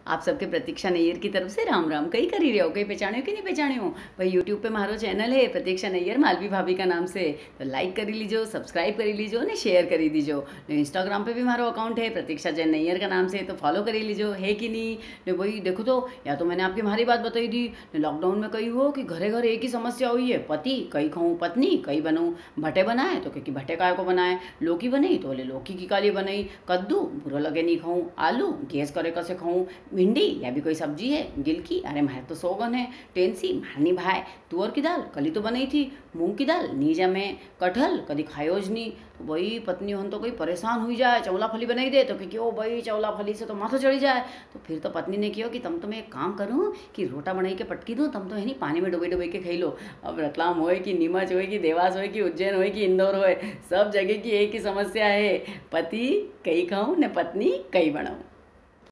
आप सबके प्रतीक्षा नैयर की तरफ से राम राम। कई करी रहे हो, कई पहचाने हो कि नहीं पहचाने हो भाई। यूट्यूब पे मारो चैनल है प्रतीक्षा नैयर मालवी भाभी का नाम से, तो लाइक करी लीजिए, सब्सक्राइब करी लीजिए ने शेयर करी दीजिए ने। इंस्टाग्राम पे भी मारो अकाउंट है प्रतीक्षा जैन नैयर का नाम से, तो फॉलो करी लीजिए, है कि नहीं ने भाई। देखो तो या तो मैंने आपकी हमारी बात बताई दी ने, लॉकडाउन में कही हो कि घरे घर एक ही समस्या हुई है, पति कई खाऊं पत्नी कई बनाऊं। भट्टे बनाए तो क्योंकि भट्टे काय को बनाए, लौकी बनाई तो बोले लौकी की काली बनाई, कद्दू बुरा लगे नहीं खाऊं, आलू गैस करे कैसे खाऊं, भिंडी या भी कोई सब्जी है गिलकी, अरे मारे तो सोगन है, टेंसी मारनी भाई, तुअर की दाल कली तो बनाई थी, मूंग की दाल नी जमे, कटहल कभी खायोज नहीं। तो भाई पत्नी होन तो कोई परेशान हुई जाए, चौला फली बनाई दे तो कि ओ भाई चौला फली से तो माथा चढ़ी जाए। तो फिर तो पत्नी ने किया कि तम तो मैं एक काम करूँ कि रोटा बनाई के पटकी दूँ, तम तो है नहीं पानी में डुबे डुबे के खाई लो। अब रतलाम होए कि नीमच होए कि देवास होए कि उज्जैन होए कि इंदौर होए, सब जगह की एक ही समस्या है, पति कई खाऊं ने पत्नी कई बनाऊं।